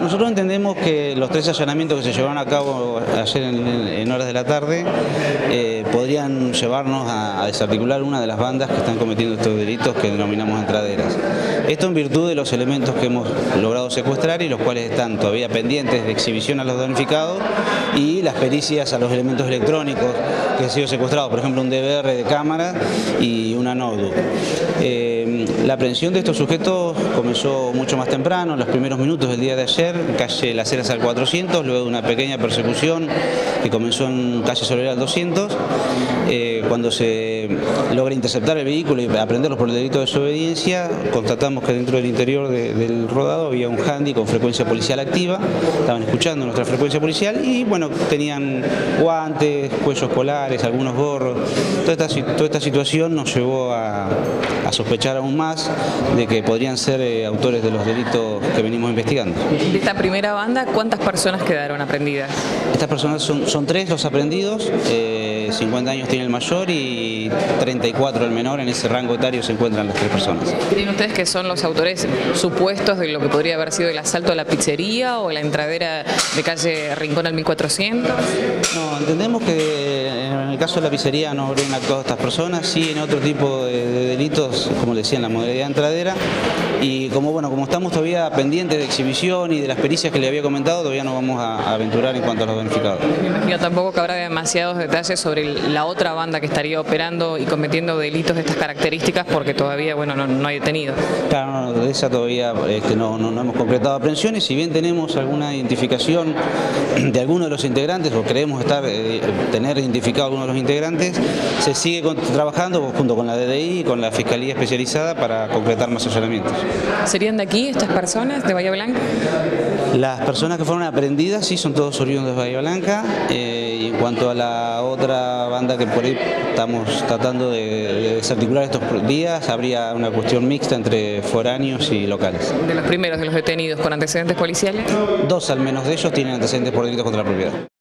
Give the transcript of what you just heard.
Nosotros entendemos que los 3 allanamientos que se llevaron a cabo ayer en horas de la tarde podrían llevarnos a desarticular una de las bandas que están cometiendo estos delitos que denominamos entraderas. Esto en virtud de los elementos que hemos logrado secuestrar y los cuales están todavía pendientes de exhibición a los damnificados y las pericias a los elementos electrónicos que han sido secuestrados, por ejemplo un DVR de cámara y una notebook. La aprehensión de estos sujetos comenzó mucho más temprano, en los primeros minutos del día de ayer, en calle Las Heras al 400, luego de una pequeña persecución que comenzó en calle Soledad al 200, cuando se logra interceptar el vehículo y aprenderlos por el delito de desobediencia, constatamos que dentro del interior del rodado había un handy con frecuencia policial activa, estaban escuchando nuestra frecuencia policial y bueno, tenían guantes, cuellos polares, algunos gorros. Toda esta situación nos llevó a sospechar aún más de que podrían ser autores de los delitos que venimos investigando. De esta primera banda, ¿cuántas personas quedaron aprendidas? Estas personas son 3 los aprendidos, 50 años tiene el mayor y 34 el menor, en ese rango etario se encuentran las 3 personas. ¿Creen ustedes que son los autores supuestos de lo que podría haber sido el asalto a la pizzería o la entradera de calle Rincón al 1400? No, entendemos que en el caso de la pizzería no habrían actuado estas personas, sí en otro tipo de delitos, como le decía, en la modalidad de entradera, y como estamos todavía pendientes de exhibición y de las pericias que le había comentado, todavía no vamos a aventurar en cuanto a los damnificados. Me imagino tampoco que habrá demasiados detalles sobre la otra banda que estaría operando y cometiendo delitos de estas características, porque todavía no hay detenidos. Claro, de esa todavía no hemos concretado aprehensiones, si bien tenemos alguna identificación de alguno de los integrantes, o creemos tener identificado a alguno de los integrantes, se sigue trabajando junto con la DDI y con la Fiscalía Especializada para concretar más allanamientos. ¿Serían de aquí estas personas, de Bahía Blanca? Las personas que fueron aprehendidas sí son todos oriundos de Bahía Blanca, y en cuanto a la otra banda que por ahí estamos tratando de desarticular estos días, habría una cuestión mixta entre foráneos y locales. ¿De los primeros de los detenidos con antecedentes policiales? 2 al menos de ellos tienen antecedentes por delitos contra la propiedad.